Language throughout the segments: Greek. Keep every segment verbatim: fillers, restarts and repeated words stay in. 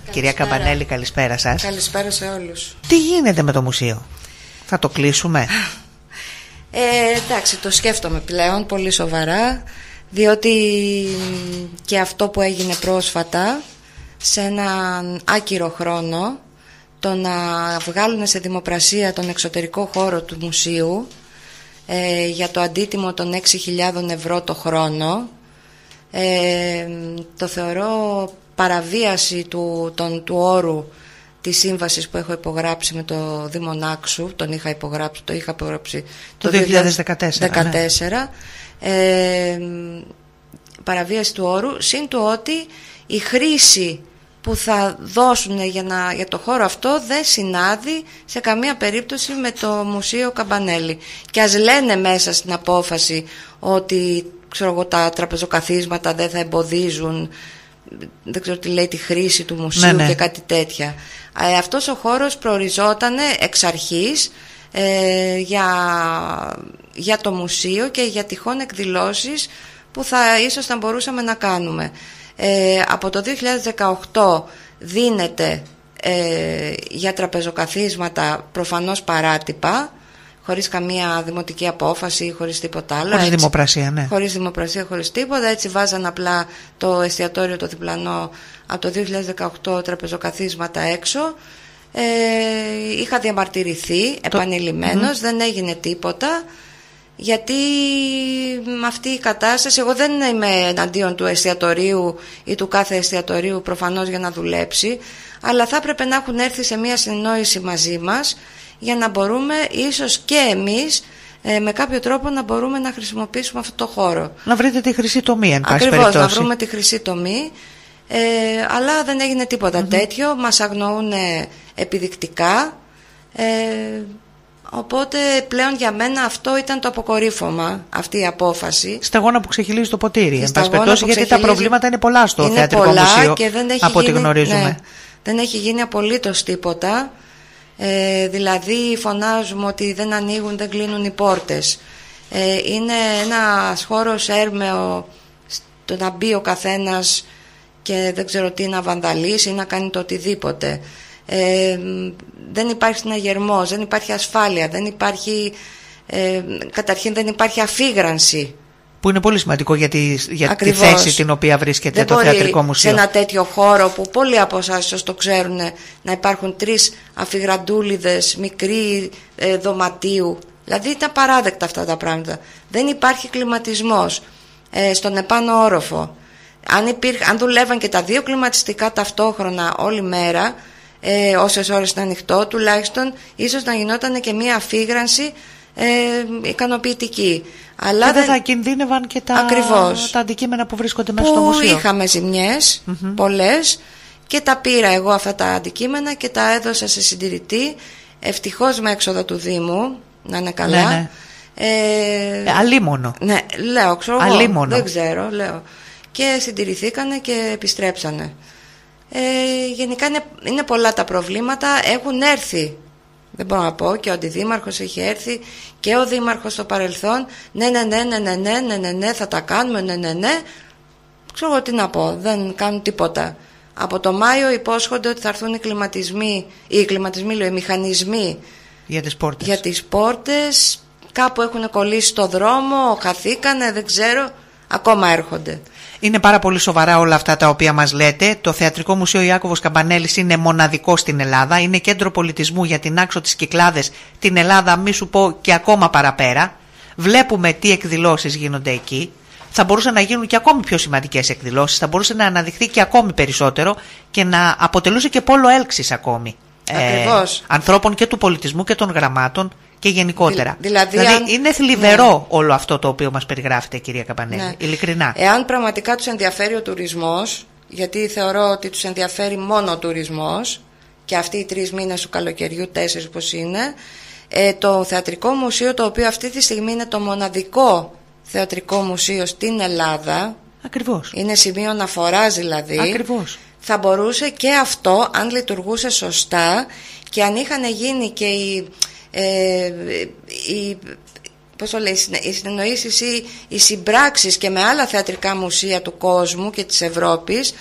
Καλησπέρα. Κυρία Καμπανέλη, καλησπέρα σας. Καλησπέρα σε όλους. Τι γίνεται με το μουσείο? Θα το κλείσουμε? Ε, εντάξει, το σκέφτομαι πλέον πολύ σοβαρά, διότι και αυτό που έγινε πρόσφατα, σε έναν άκυρο χρόνο, το να βγάλουν σε δημοπρασία τον εξωτερικό χώρο του μουσείου ε, για το αντίτιμο των έξι χιλιάδες ευρώ το χρόνο, ε, το θεωρώ παραβίαση του, τον, του όρου της σύμβασης που έχω υπογράψει με το Δήμο Νάξου. Τον είχα υπογράψει, το είχα υπογράψει το, το δύο χιλιάδες δεκατέσσερα. Ναι. ε, παραβίαση του όρου, συν του ότι η χρήση που θα δώσουν για, να, για το χώρο αυτό δεν συνάδει σε καμία περίπτωση με το Μουσείο Καμπανέλη. Και ας λένε μέσα στην απόφαση ότι, ξέρω εγώ, τα τραπεζοκαθίσματα δεν θα εμποδίζουν, δεν ξέρω τι λέει, τη χρήση του μουσείου, ναι, ναι, και κάτι τέτοια. Ε, αυτός ο χώρος προοριζόταν εξ αρχής ε, για, για το μουσείο και για τυχόν εκδηλώσεις που θα ίσως θα μπορούσαμε να κάνουμε. Ε, από το δύο χιλιάδες δεκαοκτώ δίνεται ε, για τραπεζοκαθίσματα προφανώς παράτυπα, χωρίς καμία δημοτική απόφαση, χωρίς τίποτα άλλο. Χωρίς δημοπρασία, ναι. Χωρίς δημοπρασία, χωρίς τίποτα. Έτσι βάζαν απλά το εστιατόριο το διπλανό από το δύο χιλιάδες δεκαοκτώ τραπεζοκαθίσματα έξω. Ε, είχα διαμαρτυρηθεί το... επανειλημμένως, mm-hmm. δεν έγινε τίποτα. Γιατί με αυτή η κατάσταση, εγώ δεν είμαι εναντίον του εστιατορίου ή του κάθε εστιατορίου προφανώς για να δουλέψει, αλλά θα έπρεπε να έχουν έρθει σε μια συνεννόηση μαζί μας για να μπορούμε ίσως και εμείς ε, με κάποιο τρόπο να μπορούμε να χρησιμοποιήσουμε αυτό το χώρο. Να βρείτε τη χρυσή τομή, εν πάση περιπτώσει. περιπτώσει. Ακριβώς, να βρούμε τη χρυσή τομή, ε, αλλά δεν έγινε τίποτα mm-hmm. τέτοιο, μας αγνοούν επιδεικτικά. Ε, Οπότε πλέον για μένα αυτό ήταν το αποκορύφωμα, αυτή η απόφαση. Σταγόνα που ξεχυλίζει το ποτήρι, εν πάση περιπτώσει, γιατί τα προβλήματα είναι πολλά στο είναι θεατρικό πολλά μουσείο, και δεν έχει από ό,τι γίνει, γνωρίζουμε. Ναι, δεν έχει γίνει απολύτως τίποτα. Ε, δηλαδή φωνάζουμε ότι δεν ανοίγουν, δεν κλείνουν οι πόρτες. Ε, είναι ένας χώρος έρμεο στο να μπει ο καθένας και δεν ξέρω τι, να βανδαλίσει ή να κάνει το οτιδήποτε. Ε, δεν υπάρχει συναγερμός, δεν υπάρχει ασφάλεια, δεν υπάρχει, ε, καταρχήν δεν υπάρχει αφίγρανση, που είναι πολύ σημαντικό για τη, για τη θέση την οποία βρίσκεται δεν το θεατρικό μουσείο. Σε ένα τέτοιο χώρο που πολλοί από εσάς ίσως το ξέρουν, να υπάρχουν τρεις αφιγραντούλιδες μικρή ε, δωματίου. Δηλαδή ήταν παράδεκτα αυτά τα πράγματα. Δεν υπάρχει κλιματισμός ε, στον επάνω όροφο. Αν, υπήρχε, αν δουλεύαν και τα δύο κλιματιστικά ταυτόχρονα όλη μέρα, Ε, όσες ώρες είναι ανοιχτό, τουλάχιστον ίσως να γινόταν και μία αφίγρανση ε, ικανοποιητική. Αλλά και δεν θα κινδύνευαν και τα, τα αντικείμενα που βρίσκονται μέσα που στο μουσείο. Είχαμε ζημιές mm-hmm. πολλές και τα πήρα εγώ αυτά τα αντικείμενα και τα έδωσα σε συντηρητή, ευτυχώς με έξοδα του Δήμου, να είναι καλά. Ναι, ναι. Ε, ε, αλίμονο. Ναι, λέω, ξέρω αλίμονο. εγώ, δεν ξέρω, λέω. Και συντηρηθήκανε και επιστρέψανε. Ε, γενικά είναι, είναι πολλά τα προβλήματα. Έχουν έρθει, δεν μπορώ να πω, και ο αντιδήμαρχος έχει έρθει και ο δήμαρχος στο παρελθόν. Ναι, ναι, ναι, ναι, ναι, ναι, ναι, ναι, ναι, θα τα κάνουμε, ναι, ναι, ναι. Ξέρω εγώ τι να πω, δεν κάνουν τίποτα. Από το Μάιο υπόσχονται ότι θα έρθουν οι κλιματισμοί, οι κλιματισμοί, λέω, οι μηχανισμοί για τις πόρτες. Για τις πόρτες. Κάπου έχουν κολλήσει στο δρόμο, χαθήκανε, δεν ξέρω, ακόμα έρχονται. Είναι πάρα πολύ σοβαρά όλα αυτά τα οποία μας λέτε. Το Θεατρικό Μουσείο Ιάκωβος Καμπανέλης είναι μοναδικό στην Ελλάδα. Είναι κέντρο πολιτισμού για την Άξο, τις Κυκλάδες, την Ελλάδα, μη σου πω και ακόμα παραπέρα. Βλέπουμε τι εκδηλώσεις γίνονται εκεί. Θα μπορούσαν να γίνουν και ακόμη πιο σημαντικές εκδηλώσεις. Θα μπορούσε να αναδειχθεί και ακόμη περισσότερο και να αποτελούσε και πόλο έλξης ακόμη. Ακριβώς. Ε, ανθρώπων και του πολιτισμού και των γραμμάτων και γενικότερα. Δη, δηλαδή, δηλαδή αν, είναι θλιβερό ναι. όλο αυτό το οποίο μας περιγράφετε, κυρία Καμπανέλη, ναι. ειλικρινά. Εάν πραγματικά τους ενδιαφέρει ο τουρισμός, γιατί θεωρώ ότι τους ενδιαφέρει μόνο ο τουρισμός, και αυτοί οι τρεις μήνες του καλοκαιριού, τέσσερις πως είναι, ε, το Θεατρικό Μουσείο, το οποίο αυτή τη στιγμή είναι το μοναδικό θεατρικό μουσείο στην Ελλάδα, ακριβώς. είναι σημείο αναφοράς δηλαδή, ακριβώς. θα μπορούσε και αυτό, αν λειτουργούσε σωστά και αν είχαν γίνει και οι, ε, οι, πώς το λέει, οι συνεννοήσεις ή οι συμπράξεις και με άλλα θεατρικά μουσεία του κόσμου και της Ευρώπης,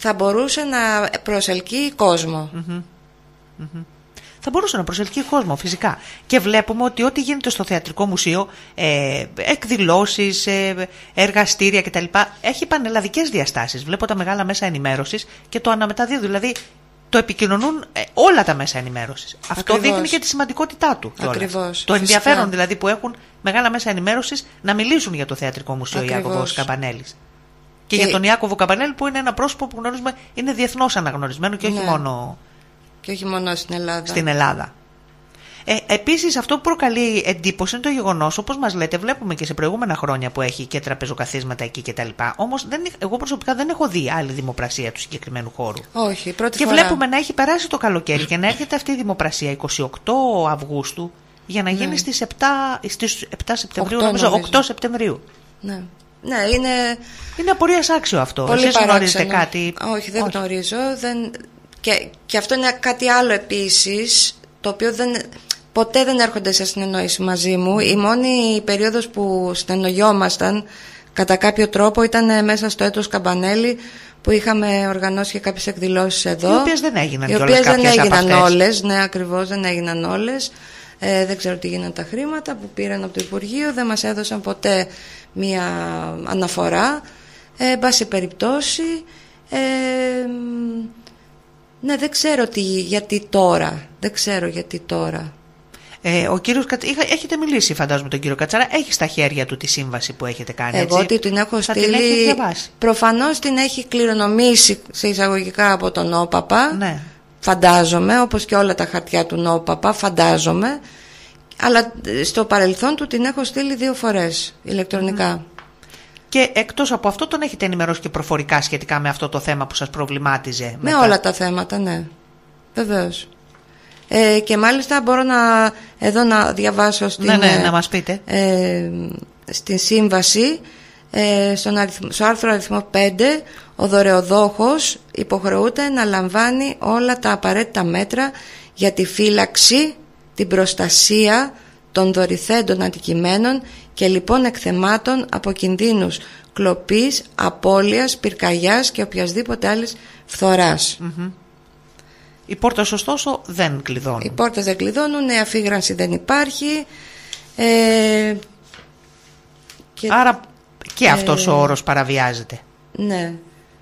θα μπορούσε να προσελκύει κόσμο. Mm-hmm. Mm-hmm. Θα μπορούσε να προσελκύει κόσμο, φυσικά. Και βλέπουμε ότι ό,τι γίνεται στο Θεατρικό Μουσείο, ε, εκδηλώσεις, ε, εργαστήρια κτλ. Έχει πανελλαδικές διαστάσεις. Βλέπω τα μεγάλα μέσα ενημέρωσης και το αναμεταδίδουν. Δηλαδή το επικοινωνούν ε, όλα τα μέσα ενημέρωσης. Αυτό δείχνει και τη σημαντικότητά του. Ακριβώς. Το ενδιαφέρον φυσικά. Δηλαδή που έχουν μεγάλα μέσα ενημέρωσης να μιλήσουν για το Θεατρικό Μουσείο Ιάκωβος Καμπανέλης. Και, και για τον Ιάκωβο Καμπανέλη, που είναι ένα πρόσωπο που γνωρίζουμε, είναι διεθνώς αναγνωρισμένο και όχι ναι. μόνο. Και όχι μόνο στην Ελλάδα. Στην Ελλάδα. Ε, επίσης, αυτό που προκαλεί εντύπωση είναι το γεγονός, όπως μας λέτε, βλέπουμε και σε προηγούμενα χρόνια που έχει και τραπεζοκαθίσματα εκεί κτλ. Όμως, δεν, εγώ προσωπικά δεν έχω δει άλλη δημοπρασία του συγκεκριμένου χώρου. Όχι, πρώτη και φορά. Και βλέπουμε να έχει περάσει το καλοκαίρι και να έρχεται αυτή η δημοπρασία εικοστή ογδόη Αυγούστου για να γίνει ναι. στις επτά, στις επτά Σεπτεμβρίου, οκτώ, νομίζω, νομίζω. οκτώ Σεπτεμβρίου. Ναι. Ναι, είναι. Είναι απορίας άξιο αυτό. Πολύ Εσείς γνωρίζετε κάτι? Όχι, δεν Όχι. γνωρίζω. Δεν... Και, και αυτό είναι κάτι άλλο επίσης, το οποίο δεν, ποτέ δεν έρχονται σε συνεννόηση μαζί μου. Η μόνη περίοδος που συνεννοιόμασταν κατά κάποιο τρόπο ήταν μέσα στο έτος Καμπανέλη, που είχαμε οργανώσει και κάποιες εκδηλώσεις εδώ. Οι οποίες δεν έγιναν οι οποίες δεν έγιναν όλες. Ναι, ακριβώς, δεν έγιναν όλες. Ε, δεν ξέρω τι γίνανε τα χρήματα που πήραν από το Υπουργείο. Δεν μας έδωσαν ποτέ μία αναφορά. Ε, εν πάση περιπτώσει... Ε, Ναι, δεν ξέρω τι, γιατί τώρα. Δεν ξέρω γιατί τώρα. Ε, ο κύριος Κατ... Έχετε μιλήσει, φαντάζομαι, τον κύριο Κατσαρά. Έχει στα χέρια του τη σύμβαση που έχετε κάνει. Εγώ έτσι? την έχω Θα στείλει. Την έχει διαβάσει. Προφανώς την έχει κληρονομήσει σε εισαγωγικά από τον ΟΠΑΠΑ. Ναι. Φαντάζομαι, όπως και όλα τα χαρτιά του ΟΠΑΠΑ, φαντάζομαι. Αλλά στο παρελθόν του την έχω στείλει δύο φορές ηλεκτρονικά. Mm. Και εκτός από αυτό, τον έχετε ενημερώσει και προφορικά σχετικά με αυτό το θέμα που σας προβλημάτιζε? Με μετά. όλα τα θέματα, ναι. Βεβαίως. Ε, και μάλιστα μπορώ να, εδώ να διαβάσω στην, ναι, ναι, να μας πείτε. Ε, στην σύμβαση, ε, στον αριθμό, στο άρθρο αριθμό πέντε, ο δωρεοδόχος υποχρεούται να λαμβάνει όλα τα απαραίτητα μέτρα για τη φύλαξη, την προστασία των δωρηθέντων αντικειμένων και λοιπόν εκθεμάτων από κινδύνους κλοπής, απώλειας, πυρκαγιάς και οποιασδήποτε άλλης φθοράς. Mm-hmm. Οι πόρτες ωστόσο δεν κλειδώνουν. Οι πόρτες δεν κλειδώνουν, η αφήγρανση δεν υπάρχει. Ε, και, Άρα και ε, αυτός ο όρος παραβιάζεται. Ναι.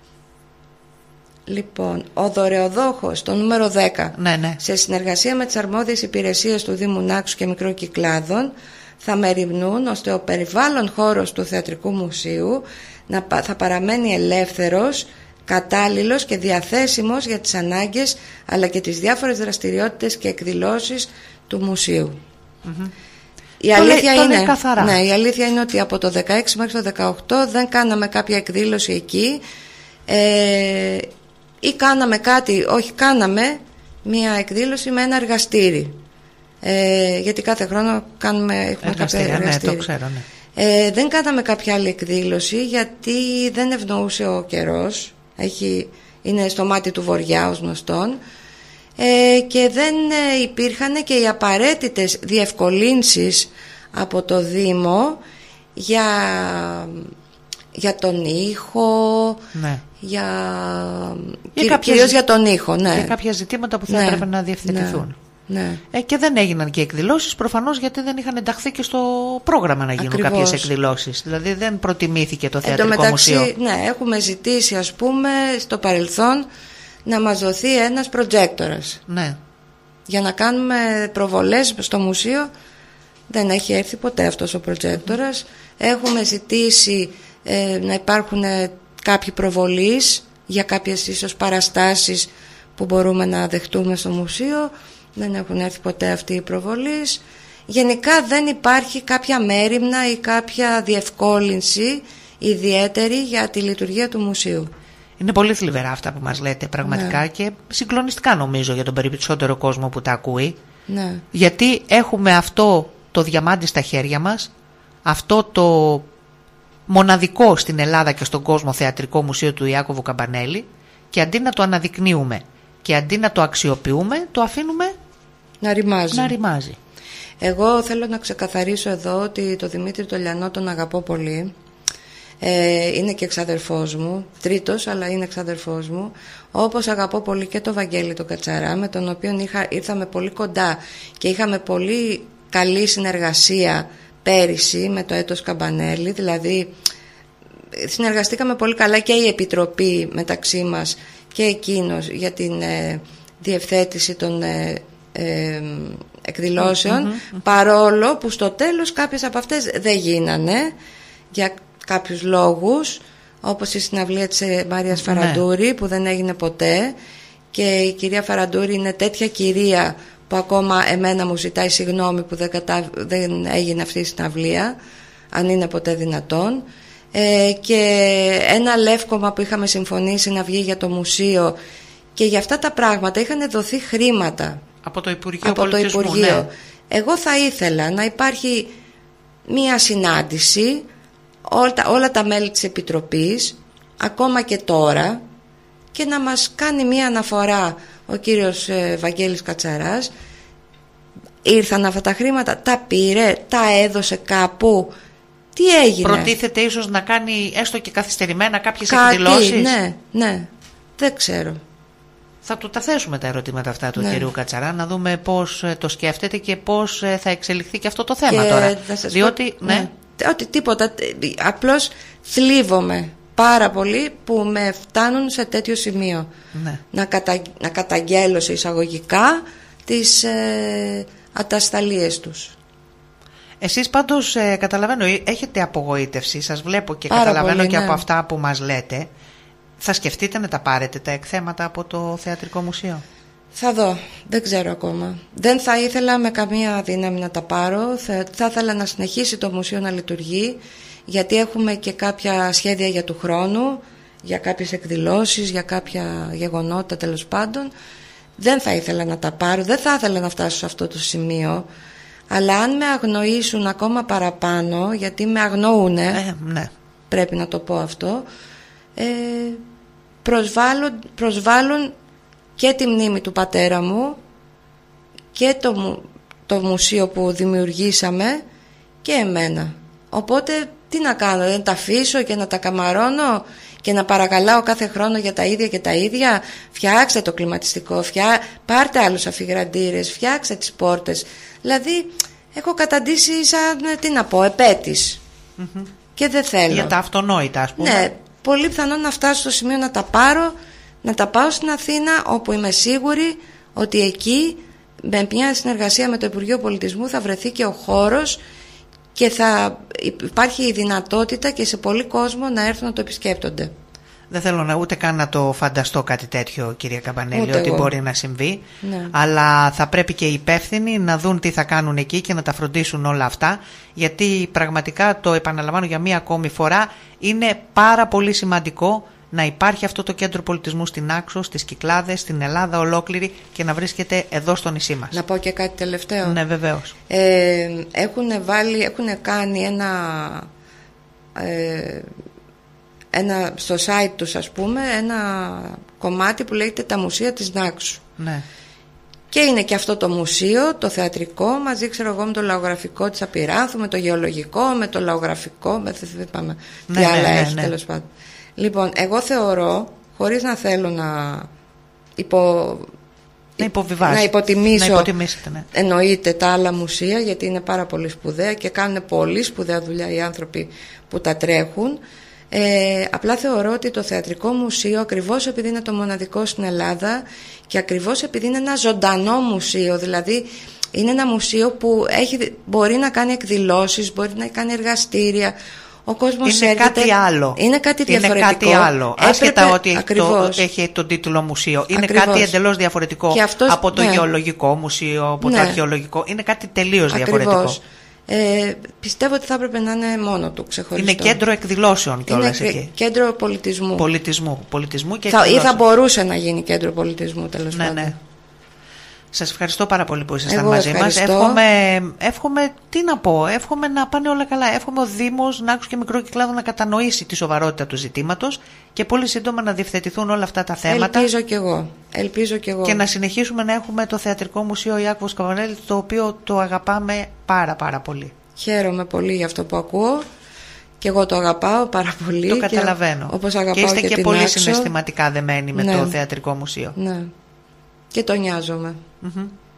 Λοιπόν, ο δωρεοδόχος, το νούμερο δέκα, ναι, ναι. σε συνεργασία με τις αρμόδιες υπηρεσίες του Δήμου Νάξου και Μικρών Κυκλάδων, θα μεριμνούν ώστε ο περιβάλλον χώρος του Θεατρικού Μουσείου να, θα παραμένει ελεύθερος, κατάλληλος και διαθέσιμος για τις ανάγκες αλλά και τις διάφορες δραστηριότητες και εκδηλώσεις του μουσείου. Mm-hmm. Η, αλήθεια το είναι, λέει καθαρά. Ναι, η αλήθεια είναι ότι από το δεκαέξι μέχρι το δεκαοκτώ δεν κάναμε κάποια εκδήλωση εκεί, ε, ή κάναμε κάτι, όχι κάναμε μια εκδήλωση με ένα εργαστήρι. Ε, γιατί κάθε χρόνο κάνουμε έχουμε κάποια εργαστήρια. Ναι, το ξέρω, ναι. Ε, δεν κάναμε κάποια άλλη εκδήλωση γιατί δεν ευνοούσε ο καιρός. Έχει, είναι στο μάτι του βοριά ως γνωστόν. Ε, και δεν ε, υπήρχαν και οι απαραίτητες διευκολύνσεις από το Δήμο για, για τον ήχο, ναι. για, για, κυρίως κάποιες, για τον ήχο, ναι. για κάποια ζητήματα που θα ναι. έπρεπε να διευθετηθούν. Ναι. Ε, και δεν έγιναν και εκδηλώσεις προφανώς γιατί δεν είχαν ενταχθεί και στο πρόγραμμα να γίνουν Ακριβώς. κάποιες εκδηλώσεις. Δηλαδή δεν προτιμήθηκε το Θεατρικό μεταξύ, Μουσείο. Ναι, έχουμε ζητήσει ας πούμε στο παρελθόν να μας δοθεί ένας προτζέκτορας. Ναι. Για να κάνουμε προβολές στο μουσείο. Δεν έχει έρθει ποτέ αυτός ο προτζέκτορας. Mm-hmm. Έχουμε ζητήσει ε, να υπάρχουν ε, κάποιοι προβολείς για κάποιες ίσως παραστάσεις που μπορούμε να δεχτούμε στο μουσείο. Δεν έχουν έρθει ποτέ αυτοί οι προβολείς. Γενικά δεν υπάρχει κάποια μέριμνα ή κάποια διευκόλυνση ιδιαίτερη για τη λειτουργία του μουσείου. Είναι πολύ θλιβερά αυτά που μας λέτε πραγματικά, ναι. Και συγκλονιστικά νομίζω για τον περισσότερο κόσμο που τα ακούει, ναι. Γιατί έχουμε αυτό το διαμάντι στα χέρια μας, αυτό το μοναδικό στην Ελλάδα και στον κόσμο Θεατρικό Μουσείο του Ιάκωβου Καμπανέλη, και αντί να το αναδεικνύουμε και αντί να το αξιοποιούμε, το αφήνουμε να ρημάζει. να ρημάζει. Εγώ θέλω να ξεκαθαρίσω εδώ ότι το Δημήτρη το Λιανό τον αγαπώ πολύ. ε, είναι και εξαδερφός μου, τρίτος αλλά είναι εξαδερφός μου, όπως αγαπώ πολύ και τον Βαγγέλη τον Κατσαρά, με τον οποίο είχα, ήρθαμε πολύ κοντά και είχαμε πολύ καλή συνεργασία πέρυσι με το έτος Καμπανέλη, δηλαδή συνεργαστήκαμε πολύ καλά και η Επιτροπή μεταξύ μας και εκείνος για την ε, διευθέτηση των ε, ε, εκδηλώσεων, mm-hmm. παρόλο που στο τέλος κάποιες από αυτές δεν γίνανε για κάποιους λόγους, όπως η συναυλία της Μαρίας Φαραντούρη, mm-hmm. που δεν έγινε ποτέ, και η κυρία Φαραντούρη είναι τέτοια κυρία που ακόμα εμένα μου ζητάει συγγνώμη που δεν, κατα... δεν έγινε αυτή η συναυλία, αν είναι ποτέ δυνατόν. Ε, και ένα λεύκομα που είχαμε συμφωνήσει να βγει για το μουσείο, και για αυτά τα πράγματα είχαν δοθεί χρήματα από το Υπουργείο από Πολιτισμού, το Υπουργείο. Ναι. Εγώ θα ήθελα να υπάρχει μία συνάντηση, όλα τα, όλα τα μέλη της Επιτροπής, ακόμα και τώρα, και να μας κάνει μία αναφορά ο κύριος ε, Βαγγέλης Κατσαράς. Ήρθαν αυτά τα χρήματα, τα πήρε, τα έδωσε κάπου, τι έγινε? Προτίθεται ίσως να κάνει έστω και καθυστερημένα κάποιες Κάτι, εκδηλώσεις? Ναι, ναι, δεν ξέρω. Θα του τα θέσουμε τα ερωτήματα αυτά του ναι. κυρίου Κατσαρά, να δούμε πώς το σκέφτεται και πώς θα εξελιχθεί και αυτό το θέμα και τώρα. Διότι, πω, ναι. ναι. Ότι τίποτα, απλώς θλίβομαι πάρα πολύ που με φτάνουν σε τέτοιο σημείο. Ναι. Να, κατα, να καταγγέλω σε εισαγωγικά τις ε, ατασταλίες τους. Εσείς πάντως ε, καταλαβαίνω, έχετε απογοήτευση, σας βλέπω και πάρα καταλαβαίνω πολύ, και ναι. από αυτά που μας λέτε. Θα σκεφτείτε να τα πάρετε τα εκθέματα από το Θεατρικό Μουσείο? Θα δω, δεν ξέρω ακόμα. Δεν θα ήθελα με καμία δύναμη να τα πάρω. Θα, θα ήθελα να συνεχίσει το μουσείο να λειτουργεί, γιατί έχουμε και κάποια σχέδια για του χρόνου, για κάποιες εκδηλώσεις, για κάποια γεγονότα τέλος πάντων. Δεν θα ήθελα να τα πάρω, δεν θα ήθελα να φτάσω σε αυτό το σημείο. Αλλά αν με αγνοήσουν ακόμα παραπάνω, γιατί με αγνοούνε, ε, ναι. πρέπει να το πω αυτό, ε, προσβάλλουν, προσβάλλουν και τη μνήμη του πατέρα μου και το, το μουσείο που δημιουργήσαμε και εμένα. Οπότε τι να κάνω, δεν τα αφήσω και να τα καμαρώνω και να παρακαλάω κάθε χρόνο για τα ίδια και τα ίδια? Φτιάξτε το κλιματιστικό, φτιά... πάρτε άλλους αφιγραντήρες, φτιάξτε τις πόρτες. Δηλαδή έχω καταντήσει σαν, τι να πω, επέτης. Mm-hmm. Και δεν θέλω. Για τα αυτονόητα, ας πούμε. Ναι, πολύ πιθανόν να φτάσω στο σημείο να τα πάρω, να τα πάω στην Αθήνα, όπου είμαι σίγουρη ότι εκεί με μια συνεργασία με το Υπουργείο Πολιτισμού θα βρεθεί και ο χώρος και θα υπάρχει η δυνατότητα και σε πολλοί κόσμο να έρθουν να το επισκέπτονται. Δεν θέλω να, ούτε καν να το φανταστώ κάτι τέτοιο, κυρία Καμπανέλη, ούτε ότι εγώ. μπορεί να συμβεί. Ναι. Αλλά θα πρέπει και οι υπεύθυνοι να δουν τι θα κάνουν εκεί και να τα φροντίσουν όλα αυτά, γιατί πραγματικά, το επαναλαμβάνω για μία ακόμη φορά, είναι πάρα πολύ σημαντικό να υπάρχει αυτό το κέντρο πολιτισμού στην Άξο, στις Κυκλάδες, στην Ελλάδα ολόκληρη, και να βρίσκεται εδώ στο νησί μας. Να πω και κάτι τελευταίο. Ναι, βεβαίως. Ε, έχουν βάλει, έχουν κάνει ένα... Ε, ένα, στο site τους, ας πούμε, ένα κομμάτι που λέγεται «Τα μουσεία της Νάξου». Ναι. Και είναι και αυτό το μουσείο, το θεατρικό, μαζί, ξέρω εγώ, με το λαογραφικό της Απειράνθου, με το γεωλογικό, με το λαογραφικό, με δεν πάμε, ναι, τι άλλα ναι, ναι, έχει, ναι. τέλος πάντων. Λοιπόν, εγώ θεωρώ, χωρίς να θέλω να υπο... Να υποβιβάσει. Να υποτιμήσω, να ναι. εννοείται, τα άλλα μουσεία, γιατί είναι πάρα πολύ σπουδαία και κάνουν πολύ σπουδαία δουλειά οι άνθρωποι που τα τρέχουν. Ε, απλά θεωρώ ότι το Θεατρικό Μουσείο, ακριβώς επειδή είναι το μοναδικό στην Ελλάδα και ακριβώς επειδή είναι ένα ζωντανό μουσείο, δηλαδή είναι ένα μουσείο που έχει, μπορεί να κάνει εκδηλώσεις, μπορεί να κάνει εργαστήρια, ο κόσμος είναι έρχεται, κάτι άλλο. Είναι κάτι διαφορετικό. Είναι κάτι άλλο. Έπρεπε, άσχετα ότι έχει, το, έχει έχει τον τίτλο μουσείο. Είναι ακριβώς. Κάτι εντελώς διαφορετικό αυτός, από το ναι. γεωλογικό μουσείο, από ναι. το αρχαιολογικό. Είναι κάτι τελείως ακριβώς. διαφορετικό. Ε, πιστεύω ότι θα έπρεπε να είναι μόνο του ξεχωριστό. Είναι κέντρο εκδηλώσεων κιόλας είναι εκεί. Κέντρο πολιτισμού. Πολιτισμού, πολιτισμού και θα, ή θα μπορούσε να γίνει κέντρο πολιτισμού, τέλος ναι, πάντων. Ναι. Σας ευχαριστώ πάρα πολύ που ήσασταν Εγώ μαζί ευχαριστώ. μας. Εύχομαι, εύχομαι, τι να πω, εύχομαι να πάνε όλα καλά. Εύχομαι ο Δήμος Νάξου και Μικρό Κυκλάδο να κατανοήσει τη σοβαρότητα του ζητήματος και πολύ σύντομα να διευθετηθούν όλα αυτά τα θέματα. Ελπίζω κι εγώ. Ελπίζω κι εγώ. Και να συνεχίσουμε να έχουμε το Θεατρικό Μουσείο Ιάκωβος Καμπανέλη, το οποίο το αγαπάμε πάρα πάρα πολύ. Χαίρομαι πολύ για αυτό που ακούω Και εγώ το αγαπάω πάρα πολύ. Το καταλαβαίνω. Και, όπως αγαπάω και είστε και, και την πολύ Άξο. συναισθηματικά δεμένοι με ναι. το Θεατρικό Μουσείο. Ναι. Και το νοιάζομαι. Mm-hmm.